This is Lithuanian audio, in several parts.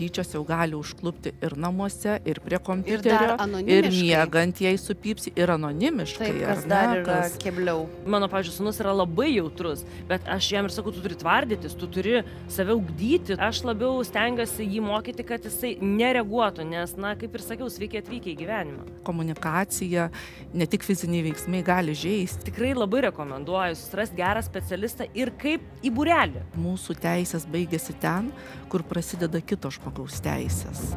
patyčios jau gali užklupti ir namuose, ir prie Ir kompiuterio, dar ir anonimiškai. miegant jai supypsi, ir anonimiškai. Taip, kas ar dar ne, yra kebliau. Mano, pavyzdžiui, sūnus yra labai jautrus, bet aš jam ir sakau, tu turi tvardytis, tu turi save ugdyti. Aš labiau stengiuosi jį mokyti, kad jisai nereaguotų, nes, na, kaip ir sakiau, sveiki atvykę į gyvenimą. Komunikacija, ne tik fiziniai veiksmai gali žeisti. Tikrai labai rekomenduoju susirasti gerą specialistą ir kaip į būrelį. Mūsų teisės baigėsi ten, kur prasideda kito žmogaus teisės.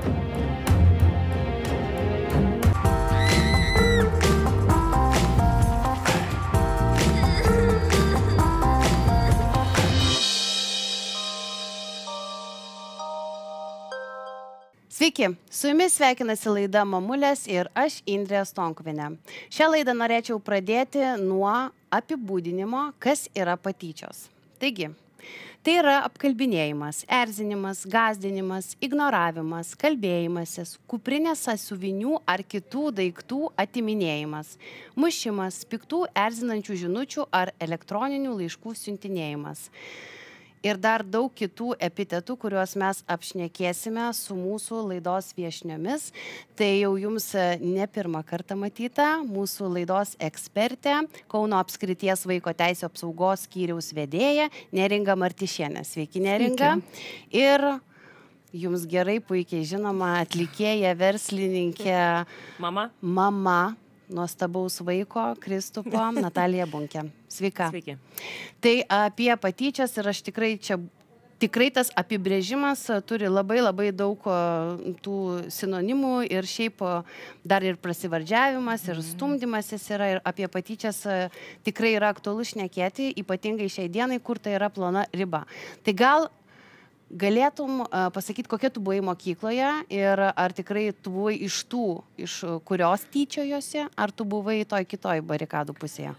Sveiki, su jumis sveikinasi laida Mamulės ir aš Indrė Stonkuvienė. Šią laidą norėčiau pradėti nuo apibūdinimo, kas yra patyčios. Taigi, tai yra apkalbinėjimas, erzinimas, gąsdinimas, ignoravimas, kalbėjimasis, kuprinės sąsiuvinių ar kitų daiktų atiminėjimas, mušimas, piktų erzinančių žinučių ar elektroninių laiškų siuntinėjimas. Ir dar daug kitų epitetų, kuriuos mes apšnekėsime su mūsų laidos viešniomis. Tai jau jums ne pirmą kartą matyta mūsų laidos ekspertė, Kauno apskrities vaiko teisių apsaugos skyriaus vedėja Neringa Martišienė. Sveiki, Neringa. Sveiki. Ir jums gerai, puikiai žinoma, atlikėja, verslininkė, mama nuostabaus vaiko, Kristupo, Natalija Bunkė. Sveika. Sveiki. Tai apie patyčias ir aš tikrai tas apibrėžimas turi labai daug tų sinonimų ir šiaip dar ir prasivardžiavimas ir stumdymasis yra ir apie patyčias tikrai yra aktualu šnekėti, ypatingai šiai dienai, kur tai yra plona riba. Tai gal galėtum pasakyti, kokia tu buvai mokykloje ir ar tikrai tu buvai iš kurios tyčiojosi, ar tu buvai toj kitoj barikadų pusėje?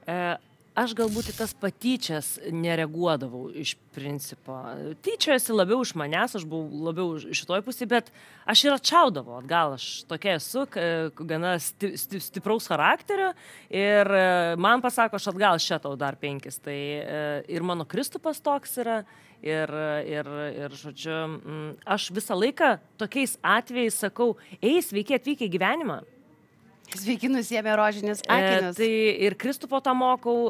Aš galbūt į tas patyčias nereaguodavau iš principo. Tyčiojosi labiau iš manęs, aš buvau labiau šitoj pusėje, bet aš ir atšaudavau atgal. Aš tokia esu, gana stipraus charakterio ir man pasako, aš atgal šią tau dar 5. Tai ir mano Kristupas toks yra. Ir žodžiu, aš visą laiką tokiais atvejais sakau, sveiki atvykę į gyvenimą. Sveiki, nusiėmė rožinius akinius. Tai ir Kristupo tą mokau,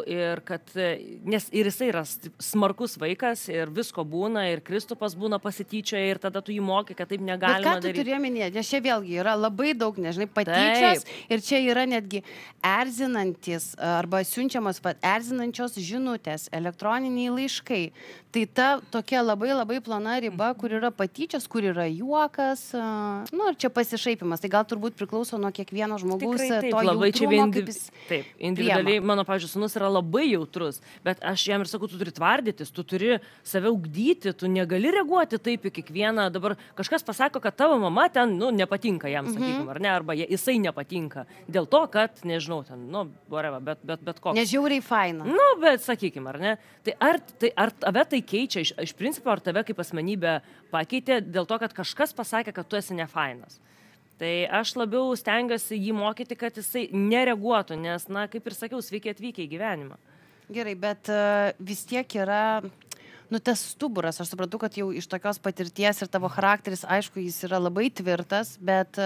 nes ir jisai yra smarkus vaikas ir visko būna, ir Kristupas būna pasityčioje ir tada tu jį mokai, kad taip negalima daryti. Bet ką tu turi omenyje? Nes čia vėlgi yra labai daug, nežinai, patyčios ir čia yra netgi erzinantis arba siunčiamas erzinančios žinutės, elektroniniai laiškai. Tai ta tokia labai plona riba, kur yra patyčios, kur yra juokas, ir čia pasišaipimas. Tai gal turbūt priklauso nuo kiekvieno žmogaus. Taip, labai čia individualiai, mano, pavyzdžiui, sūnus yra labai jautrus, bet aš jam ir sakau, tu turi tvardytis, tu turi save ugdyti, tu negali reaguoti taip į kiekvieną. Dabar kažkas pasako, kad tavo mama ten, nepatinka jam, sakykime, ar ne, arba jisai nepatinka. Dėl to, kad, nežinau, ten, whatever, bet koks. Nežiauriai faina. Bet sakykime, ar ne. Tai ar tave tai keičia, iš principo, ar tave kaip asmenybę pakeitė dėl to, kad kažkas pasakė, kad tu esi nefainas. Tai aš labiau stengiuosi jį mokyti, kad jisai nereaguotų, nes, kaip ir sakiau, sveiki atvykę į gyvenimą. Gerai, bet vis tiek yra, tas stuburas, aš supratau, kad jau iš tokios patirties ir tavo charakteris, aišku, jis yra labai tvirtas, bet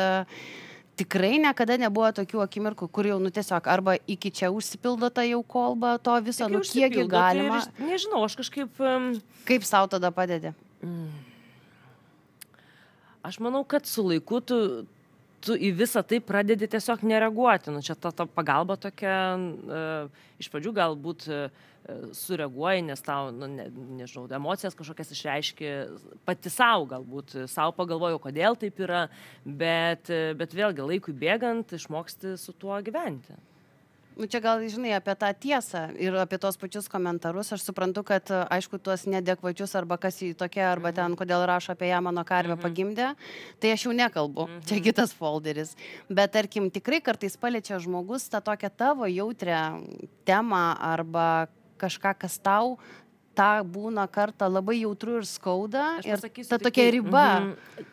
tikrai niekada nebuvo tokių akimirkų, kur jau, tiesiog, arba iki čia užsipildo ta jau kolba to viso, kiekgi galima. Tai nežinau, aš kažkaip... Kaip sau tada padedi? Aš manau, kad su laiku tu į visą tai pradedi tiesiog nereaguoti. Čia ta pagalba tokia, iš pradžių galbūt sureaguoji, nes tau, nežinau, emocijas kažkokias išreiški pati savo, galbūt savo pagalvoju, kodėl taip yra, bet vėlgi laikui bėgant išmoksti su tuo gyventi. Čia gal, žinai, apie tą tiesą ir apie tos pačius komentarus. Aš suprantu, kad, aišku, tuos neadekvačius arba kas jį tokia, arba ten, kodėl rašo apie ją mano karvę pagimdė, tai aš jau nekalbu. Čia kitas folderis. Bet, tarkim, tikrai kartais paliečia žmogus tą tokią tavo jautrią temą arba kažką, kas tau tą būna kartą labai jautru ir skauda. Ir ta tokia riba.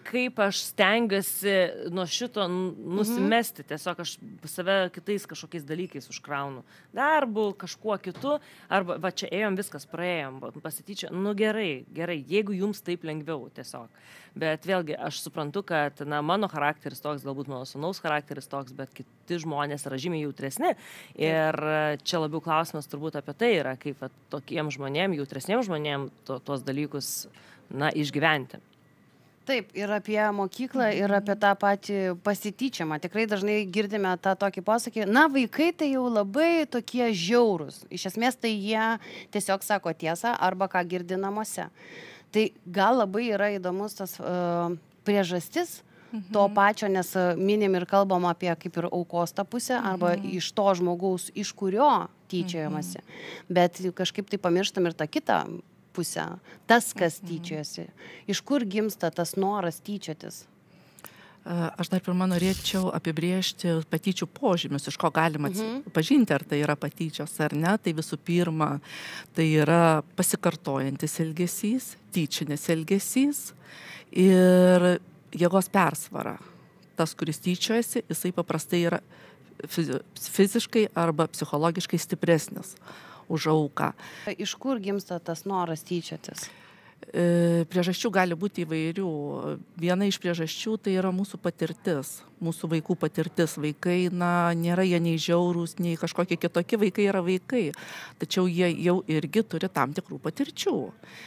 kaip aš stengiuosi nuo šito nusimesti. Tiesiog aš save kitais kažkokiais dalykais užkraunu. Darbu, kažkuo kitu. Arba, va čia ėjom, viskas praėjom, pasityčia. Nu gerai, jeigu jums taip lengviau tiesiog. Bet vėlgi, aš suprantu, kad mano charakteris toks, galbūt mano sūnaus charakteris toks, bet kiti žmonės yra žymiai jautresni. Ir čia labiau klausimas turbūt apie tai yra, kaip tokiem žmonėm, jautresniem žmonėm tuos dalykus, išgyventi. Taip, ir apie mokyklą, ir apie tą patį pasityčiamą. Tikrai dažnai girdime tą tokį posakį, vaikai tai jau labai tokie žiaurūs. Iš esmės tai jie tiesiog sako tiesą arba ką girdi namuose. Tai gal labai yra įdomus tas priežastis to pačio, nes minim ir kalbam apie kaip ir aukos tą pusę, arba iš to žmogaus, iš kurio tyčiojamasi. Bet kažkaip tai pamirštam ir tą kitą pusę, tas, kas tyčiojasi. Iš kur gimsta tas noras tyčiotis? Aš dar pirmą norėčiau apibrėžti patyčių požymius, iš ko galima pažinti, ar tai yra patyčios ar ne. Tai visų pirma, tai yra pasikartojantis elgesys, tyčinis elgesys ir jėgos persvara. Tas, kuris tyčiojasi, jisai paprastai yra fiziškai arba psichologiškai stipresnis už auką. Iš kur gimsta tas noras tyčiotis? Priežasčių gali būti įvairių. Viena iš priežasčių tai yra mūsų patirtis, mūsų vaikų patirtis. Vaikai, nėra jie nei žiaurūs, nei kažkokie kitokie, vaikai yra vaikai, tačiau jie jau irgi turi tam tikrų patirčių.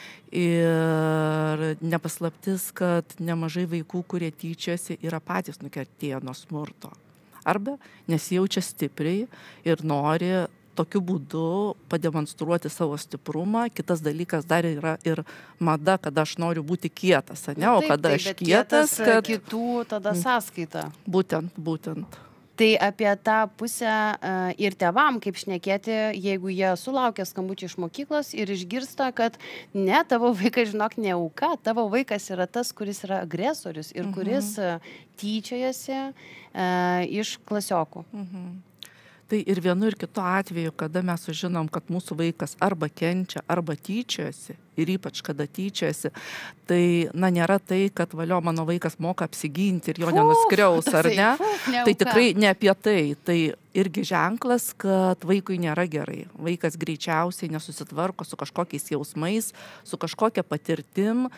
Ir nepaslaptis, kad nemažai vaikų, kurie tyčiasi, yra patys nukertėję nuo smurto. Arba nesijaučia stipriai ir nori tokiu būdu pademonstruoti savo stiprumą. Kitas dalykas dar yra ir mada, kad aš noriu būti kietas, ne? O kada aš kietas, kad kitų tada sąskaita. Būtent. Tai apie tą pusę ir tėvam, kaip šnekėti, jeigu jie sulaukia skambučių iš mokyklos ir išgirsta, kad ne, tavo vaikas, žinok, ne auka, tavo vaikas yra tas, kuris yra agresorius ir kuris tyčiojasi iš klasiokų. Tai ir vienu ir kitu atveju, kada mes sužinom, kad mūsų vaikas arba kenčia, arba tyčiojasi, ir ypač kada tyčiojasi, tai, nėra tai, kad valio mano vaikas moka apsiginti ir jo nenuskriaus, ar ne? Tai tikrai ne apie tai. Tai irgi ženklas, kad vaikui nėra gerai. Vaikas greičiausiai nesusitvarko su kažkokiais jausmais, su kažkokia patirtim,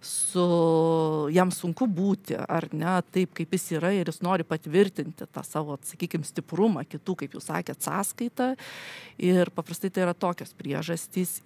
jam sunku būti, ar ne, taip kaip jis yra ir jis nori patvirtinti tą savo, sakykime, stiprumą kitų, kaip jūs sakėt, sąskaitą. Ir paprastai tai yra tokios priežastys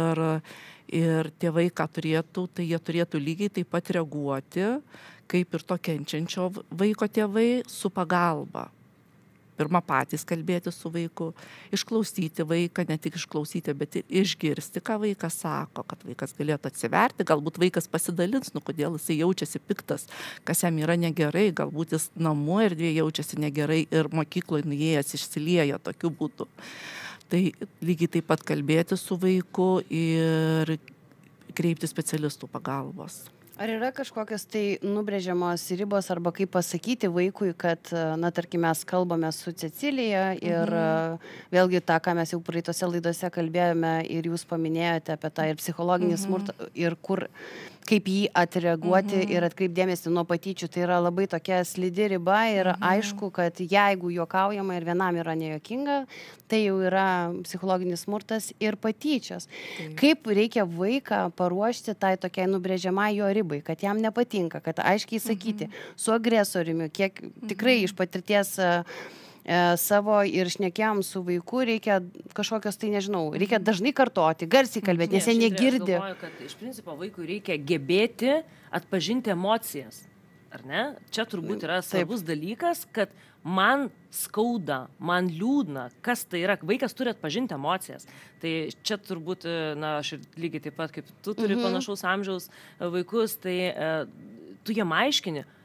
ir tėvai, ką turėtų, tai jie turėtų lygiai taip pat reaguoti, kaip ir to kenčiančio vaiko tėvai, su pagalba. Pirma, patys kalbėti su vaiku, išklausyti vaiką, ne tik išklausyti, bet ir išgirsti, ką vaikas sako, kad vaikas galėtų atsiverti, galbūt vaikas pasidalins, kodėl jisai jaučiasi piktas, kas jam yra negerai, galbūt jis namų erdvėje jaučiasi negerai ir mokykloje nuėjęs išsilieja tokiu būdu. Tai lygiai taip pat kalbėti su vaiku ir kreipti specialistų pagalbos. Ar yra kažkokios tai nubrėžiamos ribos arba kaip pasakyti vaikui, kad, tarkim, mes kalbame su Cecilija ir vėlgi tą, ką mes jau praeitose laidose kalbėjome ir jūs paminėjote apie tą ir psichologinį smurtą ir kaip jį atreaguoti ir atkreipdėmėsi nuo patyčių, tai yra labai tokia slidi riba ir aišku, kad jeigu juokaujama ir vienam yra nejuokinga, tai jau yra psichologinis smurtas ir patyčios. Kaip reikia vaiką paruošti tai tokiai nubrėžiamai jo ribai, kad jam nepatinka, kad aiškiai sakyti su agresoriumi, kiek tikrai iš patirties savo ir šnekėjom su vaiku, reikia kažkokios, tai nežinau, reikia dažnai kartoti, garsiai kalbėti, nes jie negirdi. Aš galvoju, kad iš principo vaikui reikia gebėti atpažinti emocijas, ar ne? Čia turbūt yra svarbus dalykas, kad man skauda, man liūdna, kas tai yra. Vaikas turi atpažinti emocijas. Tai čia turbūt, aš ir lygiai taip pat, kaip tu turi panašaus amžiaus vaikus, tai tu jam aiškini,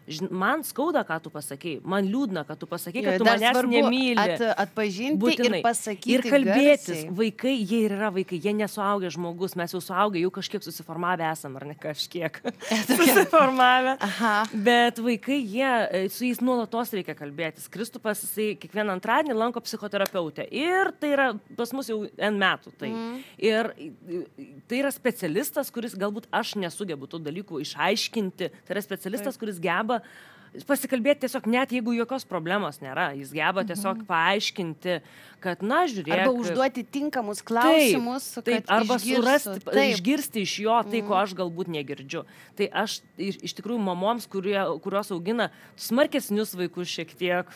Man skauda, ką tu pasakei, man liūdna, kad tu pasakei, kad tu Dar manęs svarbu nemyli. Atpažinti Būtinai. ir pasakyti Ir kalbėtis. garsiai. Vaikai, jie ir yra vaikai, jie nesuaugę žmogus, mes jau suaugę, jau kažkiek susiformavę esam, ar ne kažkiek susiformavę. Aha. Bet vaikai, su jais nuolatos reikia kalbėtis. Kristupas, jisai kiekvieną antradienį lanko psichoterapeutę. Ir tai yra pas mus jau N metų. Tai. Ir tai yra specialistas, kuris galbūt aš nesugebu tų dalykų išaiškinti. Tai yra specialistas, kuris geba pasikalbėti tiesiog net jeigu jokios problemos nėra. Jis geba tiesiog paaiškinti, kad, na, žiūrėk. Arba užduoti tinkamus klausimus, taip, kad arba išgirstų. išgirsti iš jo tai, ko aš galbūt negirdžiu. Tai aš iš tikrųjų mamoms, kurios augina smarkesnius vaikus šiek tiek,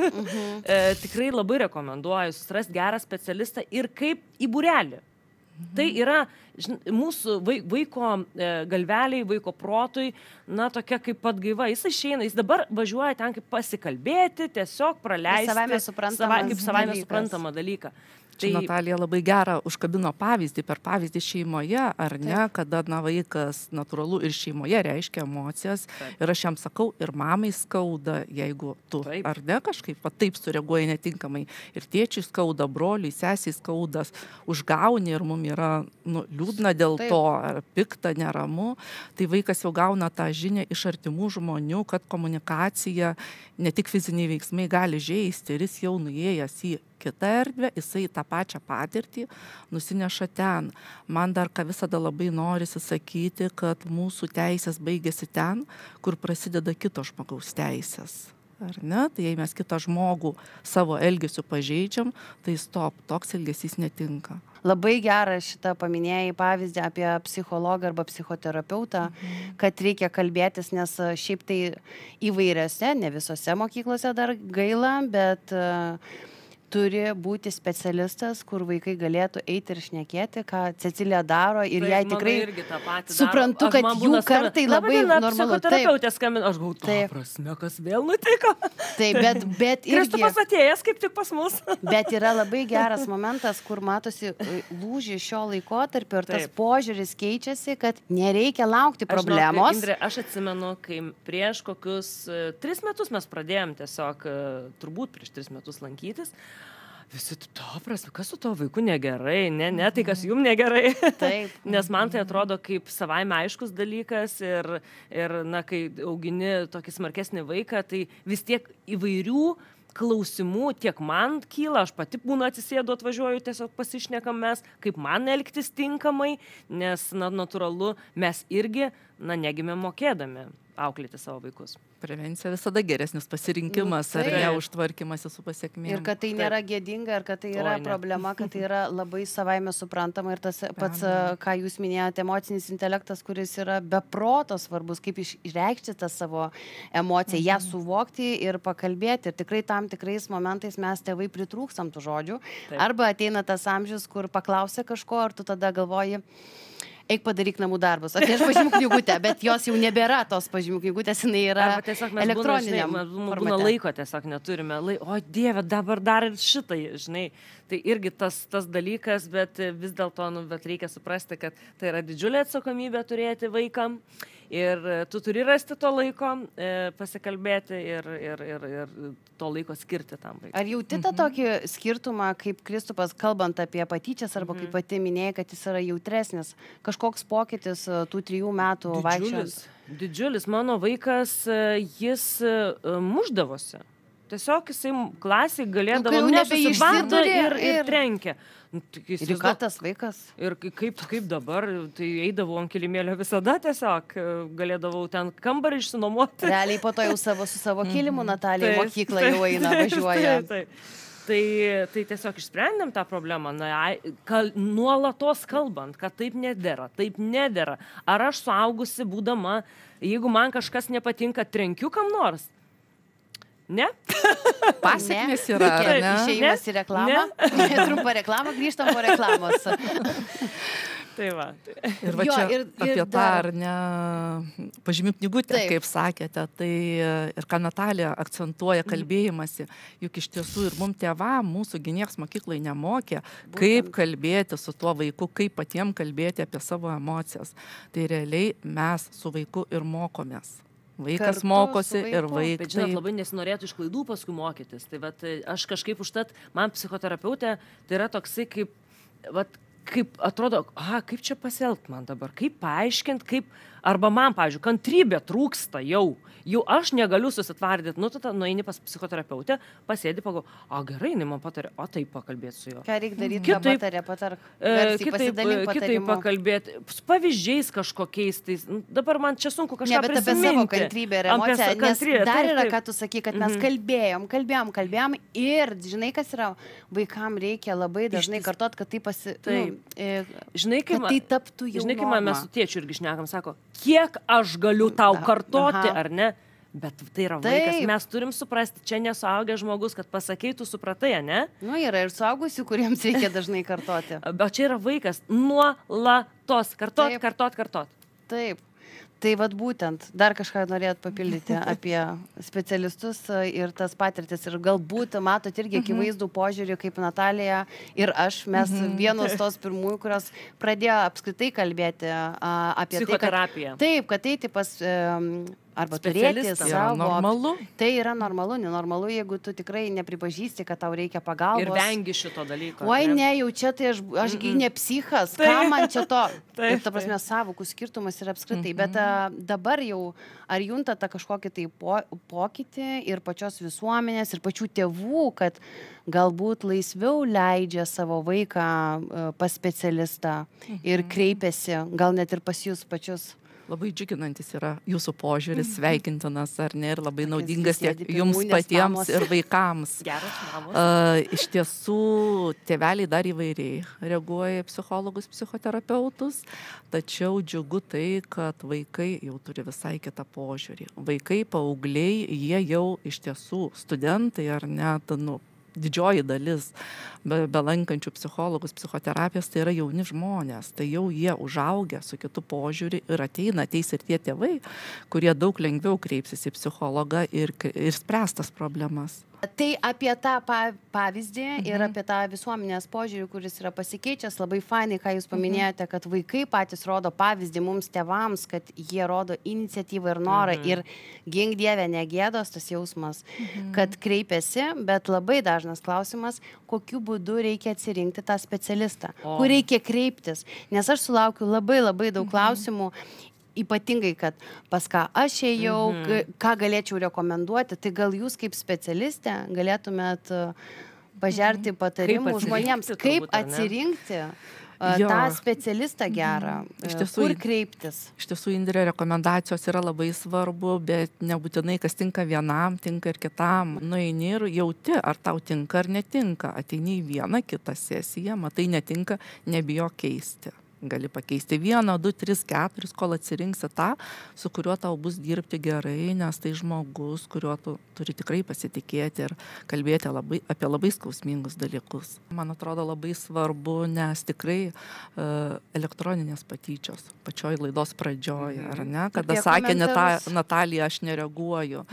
tikrai labai rekomenduoju susirasti gerą specialistą ir kaip į būrelį. Tai yra mūsų vaiko galveliai, vaiko protui, na, tokia kaip pat gaiva. Jis išeina, jis dabar važiuoja ten kaip pasikalbėti, tiesiog praleisti. Kaip savaime suprantamą dalyką. Čia Natalija labai gerą užkabino pavyzdį, per pavyzdį šeimoje, ar ne, kada vaikas natūralu ir šeimoje reiškia emocijas. Ir aš jam sakau, ir mamai skauda, jeigu tu, ar ne, kažkaip taip sureaguoja netinkamai. Ir tėčiui skauda, broliui, sesiai skaudas, užgauni ir mums yra liūdna dėl to, ar pikta, neramu. Tai vaikas jau gauna tą žinią iš artimų žmonių, kad komunikacija, ne tik fiziniai veiksmai gali žeisti, ir jis jau nuėjęs į kitą erdvę, jisai tą pačią patirtį nusineša ten. Man dar ką visada labai norisi sakyti, kad mūsų teisės baigėsi ten, kur prasideda kito žmogaus teisės. Ar ne? Tai jei mes kitą žmogų savo elgesiu pažeidžiam, tai stop, toks elgesys netinka. Labai gerą šitą paminėjai pavyzdį apie psichologą arba psichoterapeutą, kad reikia kalbėtis, nes šiaip tai įvairiose, ne visose mokyklose dar gaila, bet turi būti specialistas, kur vaikai galėtų eiti ir šnekėti, ką Cecilija daro, ir jai tikrai suprantu, kad jų kartai labai normalu. Psichoterapeutė skambina, aš gau, ta prasme, kas vėl nutiko. Taip, bet irgi... Kristupas atėjęs kaip tik pas mus. Bet yra labai geras momentas, kur matosi lūžį šio laikotarpio ir tas požiūris keičiasi, kad nereikia laukti problemos. Indrė, aš atsimenu, kai prieš kokius 3 metus mes pradėjom tiesiog, turbūt prieš 3 metus lankytis, visi, kas su to vaiku negerai, ne, tai kas jum negerai. Taip. Nes man tai atrodo kaip savaime aiškus dalykas ir na, kai augini tokį smarkesnį vaiką, tai vis tiek įvairių klausimų tiek man kyla, aš pati būna atsisėdu, atvažiuoju, tiesiog pasišnekam mes, kaip man elgtis tinkamai, nes, na, natūralu, mes irgi, na, negimėm mokėdami auklėti savo vaikus. Prevencija visada geresnis pasirinkimas, ar ne, užtvarkymas su pasiekmėm. Ir kad tai nėra gėdinga, ir kad tai yra problema, kad tai yra labai savaime suprantama. Ir tas pats, ką jūs minėjote, emocinis intelektas, kuris yra beproto svarbus, kaip išreikšti tą savo emociją, ją suvokti ir pakalbėti. Ir tikrai tam tikrais momentais mes tėvai pritrūkstam tų žodžių. Arba ateina tas amžius, kur paklausia kažko, ar tu tada galvoji, eik padaryk namų darbus. Aš pažymių knygutę, bet jos jau nebėra tos pažymių knygutės, jinai yra elektroniniam formate. Būna laiko tiesiog neturime. O Dieve, dabar dar ir šitai, žinai. Tai irgi tas dalykas, bet vis dėlto reikia suprasti, kad tai yra didžiulė atsakomybė turėti vaikam. Ir tu turi rasti to laiko, pasikalbėti ir to laiko skirti tam vaikui. Ar jauti tą tokį skirtumą, kaip Kristupas, kalbant apie patyčias, arba kaip pati minėjai, kad jis yra jautresnis? Kažkoks pokytis tų 3 metų vaikščiant? Didžiulis. Mano vaikas, jis mušdavosi. Tiesiog jisai klasiai galėdavo nesusibando ir trenkė. Ir ką tas vaikas? Ir kaip dabar, tai eidavau ant kilimėlio visada tiesiog, galėdavau ten kambarį išsinuomoti. Realiai po to jau su savo kilimu Natalija mokyklą jau eina, važiuoja. Tai tiesiog išsprendėm tą problemą, nuolatos kalbant, kad taip nedera. Ar aš suaugusi būdama, jeigu man kažkas nepatinka, trenkiu kam nors? Ne? Pasiekmės yra, ne? Išėjimas į reklamą. Trumpą reklamą, grįžtam po reklamos. Tai va. Ir va čia apie tą, ar ne, pažymių knygutę, kaip sakėte, tai ir ką Natalija akcentuoja kalbėjimąsi, juk iš tiesų ir mums tėvam, mūsų nieks mokyklai nemokė, kaip kalbėti su tuo vaiku, kaip patiem kalbėti apie savo emocijas. Tai realiai mes su vaiku ir mokomės. Vaikas Kartu mokosi su ir vaiku. vaikai. Bet žinot, labai nesinorėtų iš klaidų paskui mokytis. Tai vat, aš kažkaip užtat, man psichoterapeutė, tai yra toksai kaip, vat, kaip atrodo, kaip čia pasielgt man dabar, kaip paaiškint, kaip, arba man, pavyzdžiui, kantrybė trūksta jau aš negaliu susitvardyti, nu, tada nueini pas psichoterapeutę, pasėdi, gerai, jinai man patarė, taip pakalbėti su juo. Ką reikia daryti, ką patarė, patark. Kitaip pakalbėti, su pavyzdžiais kažkokiais, tai dabar man čia sunku kažką prisiminti. Apie savo kantrybę ir emociją, nes dar yra, ką tu sakai, kad mes kalbėjom ir žinai, kas yra, vaikam reikia labai dažnai kartot, kad žinai, kad tai taptų jau žinai, kai man mes su tėčiu irgi šnekam, sako, kiek aš galiu tau kartoti, ar ne? Bet tai yra vaikas, mes turim suprasti, čia nesuaugęs žmogus, kad pasakai, tu supratai, ne? Nu, yra ir suaugusių, kuriems reikia dažnai kartoti. Bet čia yra vaikas, nuolatos, kartot. Taip. Tai vat būtent, dar kažką norėjot papildyti apie specialistus ir tas patirtis. Ir galbūt matot irgi akivaizdų požiūrį, kaip Natalija ir aš, mes vienos tos pirmųjų, kurios pradėjo apskritai kalbėti apie psichoterapiją. Taip, kad eiti pas arba turėti savo. Normalu. Tai yra normalu, nenormalu, jeigu tu tikrai nepripažįsti, kad tau reikia pagalbos. Ir vengi šito dalyko. Oi, ne, jau čia tai ašgi ne psichas, ką man čia to. Ir ta prasme, savokų skirtumas yra apskritai. Bet dabar jau, ar juntate kažkokį tai pokytį ir pačios visuomenės, ir pačių tėvų, kad galbūt laisviau leidžia savo vaiką pas specialistą ir kreipiasi, gal net ir pas jūs pačius? Labai džiuginantis yra jūsų požiūris, sveikintinas, ar ne, ir labai naudingas tiek jums patiems ir vaikams. Geras mamos. Iš tiesų, tėveliai dar įvairiai reaguoja į psichologus, psichoterapeutus, tačiau džiugu tai, kad vaikai jau turi visai kitą požiūrį. Vaikai, paaugliai, jie jau iš tiesų studentai ar net, didžioji dalis belankančių psichologus, psichoterapijos, tai yra jauni žmonės. Tai jau jie užaugę su kitu požiūrį ir ateis ir tie tėvai, kurie daug lengviau kreipsis į psichologą ir spręs tas problemas. Tai apie tą pavyzdį ir apie tą visuomenės požiūrį, kuris yra pasikeičias, labai fainai, ką jūs paminėjote, kad vaikai patys rodo pavyzdį mums tėvams, kad jie rodo iniciatyvą ir norą ir gink Dieve negėdos tas jausmas, kad kreipiasi, bet labai dažnas klausimas, kokiu būdu reikia atsirinkti tą specialistą, kur reikia kreiptis, nes aš sulaukiu labai daug klausimų. Ypatingai, kad pas ką aš ėjau, ką galėčiau rekomenduoti, tai gal jūs kaip specialistė galėtumėt pažerti patarimų žmonėms, kaip atsirinkti tą specialistą gerą, kur kreiptis. Iš tiesų, Indrė, rekomendacijos yra labai svarbu, bet nebūtinai, kas tinka vienam, tinka ir kitam. Nueini ir jauti, ar tau tinka ar netinka. Ateini į vieną, kitą sesiją, matai netinka, nebijok keisti. Gali pakeisti 1, 2, 3, 4, kol atsirinksi tą, su kuriuo tau bus dirbti gerai, nes tai žmogus, kuriuo tu turi tikrai pasitikėti ir kalbėti apie labai skausmingus dalykus. Man atrodo labai svarbu, nes tikrai elektroninės patyčios pačioj laidos pradžioj, ar ne? Kada sakė Natalija, aš nereaguoju.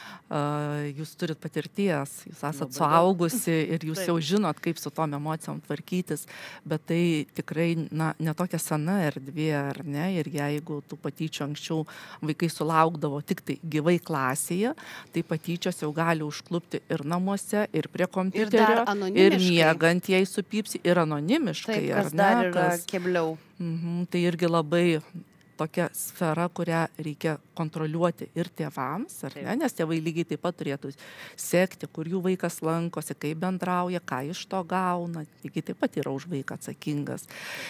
Jūs turit patirties, jūs esat suaugusi ir jūs jau žinot, kaip su tom emocijom tvarkytis, bet tai tikrai ne tokia sena erdvė, ar ne? Ir jeigu tų patyčių anksčiau vaikai sulaukdavo tik tai gyvai klasėje, tai patyčios jau gali užklupti ir namuose, ir prie kompiuterio, ir miegant jai supypsi, ir anonimiškai. Taip, kas dar yra kebliau. Tai irgi labai tokia sfera, kurią reikia kontroliuoti ir tėvams, ar ne? Nes tėvai lygiai taip pat turėtų sekti, kur jų vaikas lankosi, kaip bendrauja, ką iš to gauna. Lygiai taip pat yra už vaiką atsakingas.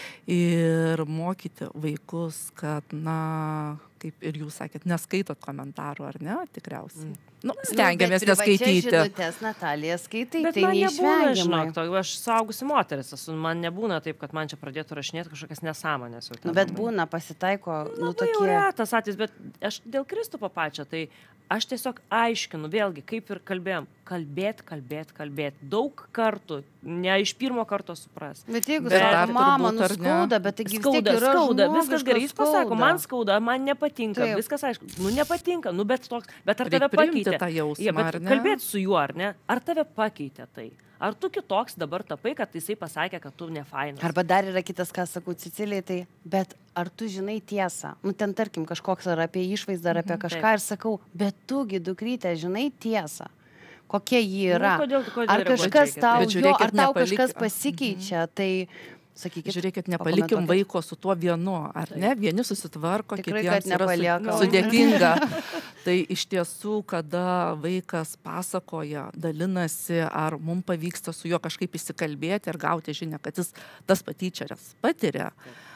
Ir mokyti vaikus, kad, kaip ir jūs sakėt, neskaitot komentarų, ar ne? Tikriausiai. Stengiamės neskaityti. Žinutės, Natalija, skaitai, bet tai neišvengiamai. Žinok, aš saugusi moteris, man nebūna taip, kad man čia pradėtų rašinėti kažkokias nesąmonės. Bet būna, pasitaiko, tokie. Jau retas atvejis, bet aš dėl Kristupo pačio, tai aš tiesiog aiškinu, vėlgi, kaip ir kalbėjom, kalbėt. Daug kartų, ne iš pirmo karto supras. Bet jeigu Bet dar sako, mama, turbūt, ar ne? nuskauda, bet taigi vis tiek yra Skauda, viskas gerai, jis žmogiška pasako, skauda. man skauda, man nepatinka, Taip. viskas aišku, nepatinka, bet toks, bet ar Reik tave priimti pakeitė? tą jausmą, Ja, bet ar ne? kalbėt su juo, ar ne? Ar tave pakeitė tai? Ar tu kitoks dabar tapai, kad jisai pasakė, kad tu nefainas? Arba dar yra kitas, ką sakau Cecilijai, tai, bet ar tu žinai tiesą? Nu, ten tarkim kažkoks ar apie išvaizdą, ar apie kažką ir sakau, bet tugi, dukrytė, žinai tiesą. Kokia ji yra. kodėl Ar kažkas reaguoji? tau, Bet jo, žiūrėkit, ar tau nepalik- kažkas pasikeičia, tai sakykit. Žiūrėkit, nepalikim pakomentuokit. vaiko su tuo vienu, ar ne? Vieni susitvarko, Tikrai, kitiems kad yra nepaliekam. sudėtinga. Tai iš tiesų, kada vaikas pasakoja, dalinasi, ar mums pavyksta su juo kažkaip įsikalbėti ir gauti žinią, kad jis tas patyčias patiria,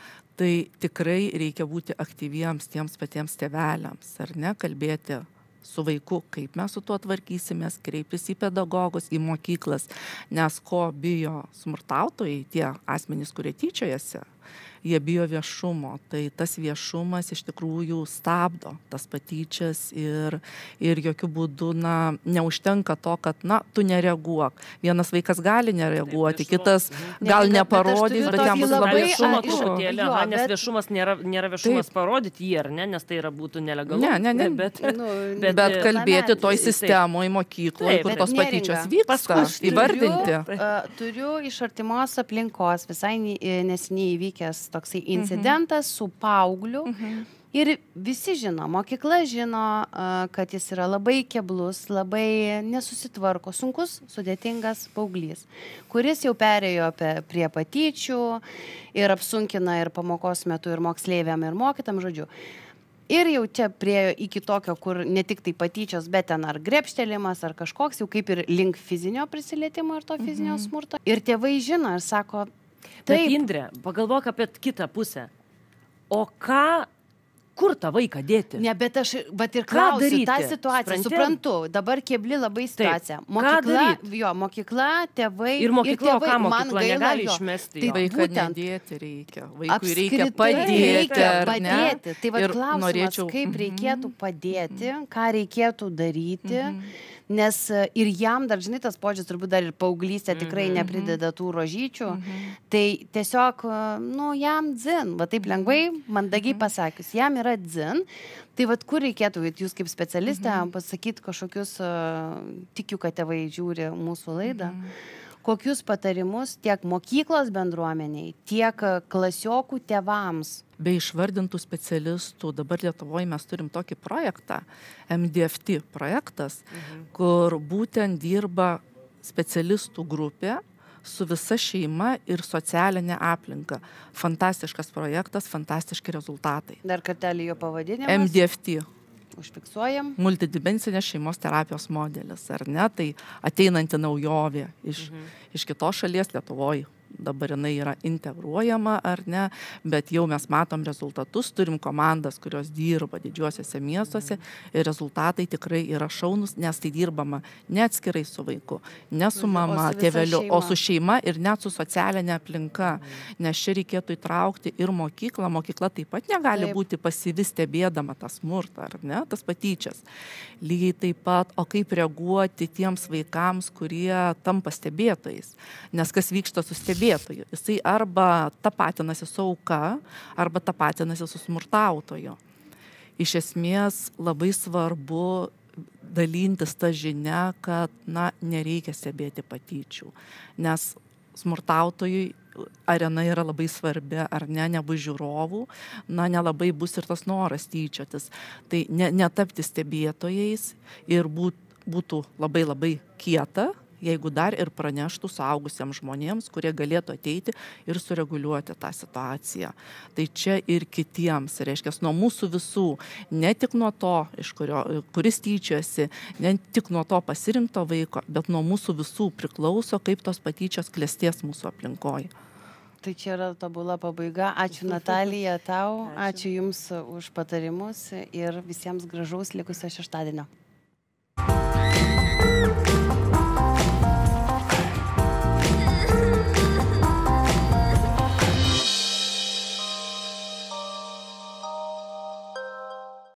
tai tikrai reikia būti aktyviems tiems patiems tėveliams, ar ne, kalbėti su vaiku, kaip mes su tuo tvarkysimės, kreiptis į pedagogus, į mokyklas, nes ko bijo smurtautojai, tie asmenys, kurie tyčiojasi, jie bijo viešumo, tai tas viešumas iš tikrųjų stabdo tas patyčias ir jokių būdų, na, neužtenka to, kad, na, tu nereaguok. Vienas vaikas gali nereaguoti, kitas gal Ne, bet aš neparodys, turiu bet jam tokį bus labai labai Viešumą sunku. truputėlį, Jo, aha, nes bet- viešumas nėra viešumas parodyti jį, ar ne, nes tai yra būtų nelegalu. Ne. Bet, Nu, bet- Bet kalbėti toj Taip. sistemoje, mokykloje, Taip, kur bet tos neringa. patyčios vyksta, Aš turiu, įvardinti. Turiu iš artimos aplinkos visai nesiniai įvykęs toksai incidentas su paaugliu. Ir visi žino, mokykla žino, kad jis yra labai keblus, labai nesusitvarko, sunkus, sudėtingas paauglys, kuris jau perėjo prie patyčių ir apsunkina ir pamokos metu, ir moksleiviam, ir mokytam, žodžiu. Ir jau čia priejo iki tokio, kur ne tik tai patyčios, bet ten ar grepštelimas, ar kažkoks, jau kaip ir link fizinio prisilietimo ir to fizinio smurto. Ir tėvai žino ir sako, Bet taip, Indrė, pagalvok apie kitą pusę. O kur tą vaiką dėti? ne, bet aš ir Ką klausiu daryti? tą situaciją, Supranti? suprantu, dabar kebli labai situacija. Ką Mokykla, daryt? jo, mokykla, tėvai. Ir mokykla, o tėvai, ką man mokykla gaila negali jo. išmesti? Tai jo? Vaiką būtent. nedėti reikia. Vaikui reikia Apskritai padėti. reikia ar ne? padėti. Tai va Ir klausimas, norėčiau- kaip reikėtų padėti, ką reikėtų daryti, nes ir jam dar, žinai, tas požiūris turbūt dar ir paauglystė tikrai neprideda tų rožyčių. Tai tiesiog, nu, jam dzin, va taip lengvai, mandagiai pasakius, jam yra dzin. Tai vad kur reikėtų, jūs kaip specialistė, pasakyti kažkokius, tikiu, kad tėvai žiūri mūsų laidą, kokius patarimus tiek mokyklos bendruomeniai, tiek klasiokų tėvams. Be išvardintų specialistų, dabar Lietuvoje mes turim tokį projektą, MDFT projektas, kur būtent dirba specialistų grupė su visa šeima ir socialinė aplinka. Fantastiškas projektas, fantastiški rezultatai. Dar kartelį jo pavadinimas. MDFT. Užfiksuojam. Multidimensinės šeimos terapijos modelis, ar ne? Tai ateinanti naujovė iš kitos šalies, Lietuvoje. Dabar jinai yra integruojama, ar ne, bet jau mes matom rezultatus, turim komandas, kurios dirba didžiuosiuose miestuose ir rezultatai tikrai yra šaunus, nes tai dirbama ne atskirai su vaiku, ne su mama, su visa tėveliu, šeima. o su šeima ir net su socialinė aplinka, nes čia reikėtų įtraukti ir mokyklą. Mokykla taip pat negali Taip. būti pasyvi stebėdama tą smurtą, ar ne, tas patyčias. Lygiai taip pat, o kaip reaguoti tiems vaikams, kurie tampa stebėtojais, nes kas vyksta su stebėtojais. Jisai arba tapatinasi su auka, arba tapatinasi su smurtautoju. Iš esmės labai svarbu dalintis tą žinią, kad, na, nereikia stebėti patyčių, nes smurtautojui arena yra labai svarbi, ar ne, nebus žiūrovų, na, nelabai bus ir tas noras tyčiotis. Tai netapti stebėtojais ir būtų labai labai kieta, jeigu dar ir praneštų suaugusiems žmonėms, kurie galėtų ateiti ir sureguliuoti tą situaciją. Tai čia ir kitiems, reiškia, nuo mūsų visų, ne tik nuo to, kuris tyčiasi, ne tik nuo to pasirinkto vaiko, bet nuo mūsų visų priklauso, kaip tos patyčios klestės mūsų aplinkoje. Tai čia yra tobula pabaiga. Ačiū Natalija tau, ačiū Jums už patarimus ir visiems gražaus likusio šeštadienio.